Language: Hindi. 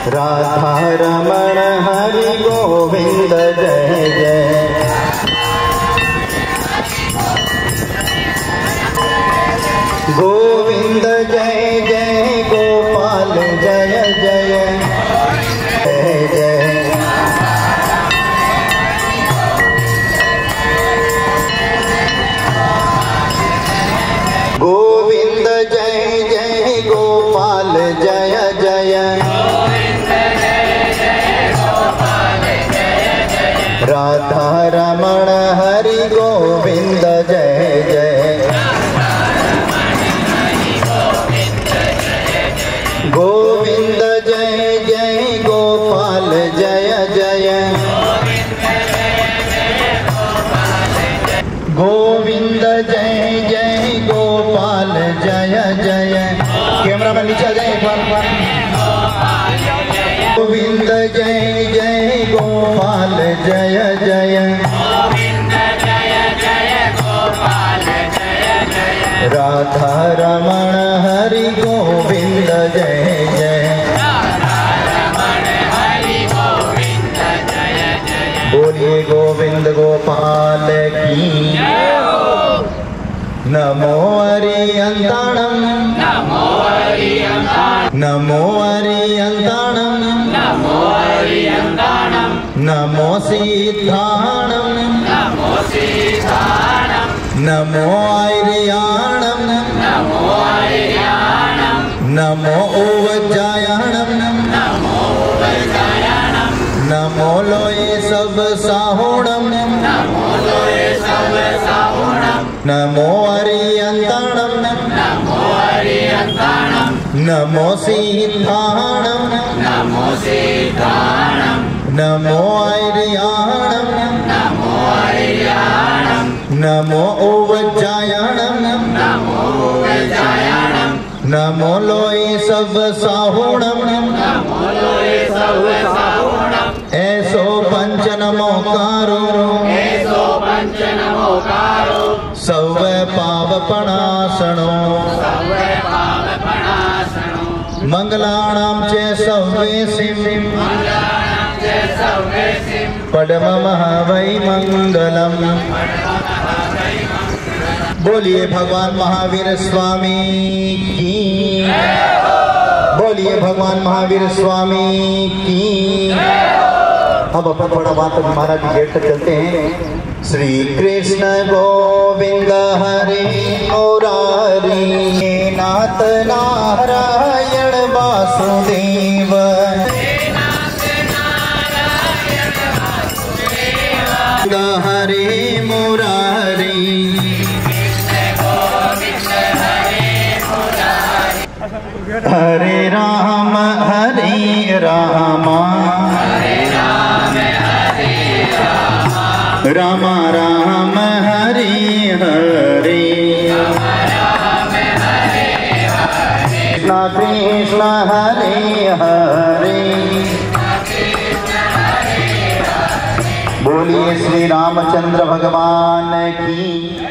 राधा रमण हरि गोविंद जय जय। गोविंद जय जय गोपाल जय जय जय जय। गोविंद जय जय गोपाल जय जय। राधा रमण हरि गोविंद जय जय। गोविंद जय जय गोपाल जय जय। गोविंद जय जय गोपाल जय जय। कैमरा मैन नीचे आ जाए एक बार। गोविंद जय जय गोपाल जय जय। राधा रमण हरि गोविंद जय जय। बोलिए गोविंद गोपाल की। नमो अरियंताणं नमो अरियंताणं नमो सिद्धाणं नमो आर्याणं नमो उज्जायाणं नमो लोये सब साहुणं नमो अरियंताणं नमो सिद्धाणं नमो आर्याणं नमो उज्जायाणं नमो लोये सब साहुणं। ऐसो पंच नमोकारो सौवे पावपणासनो मंगलाणां च सौवेसिं पद्ममः वै मंगलम्। बोलिए भगवान महावीर स्वामी की। बोलिए भगवान महावीर स्वामी की। अब अपन बड़ा बात महाराज जी गेट तक चलते हैं। श्री कृष्ण गोविंद हरे मुरारी नाथ नारायण वासुदेव। हरे मुरारी हरे राम राम राम हरे हरे। कृष्ण कृष्ण हरे हरे। बोलिए श्री रामचंद्र भगवान की।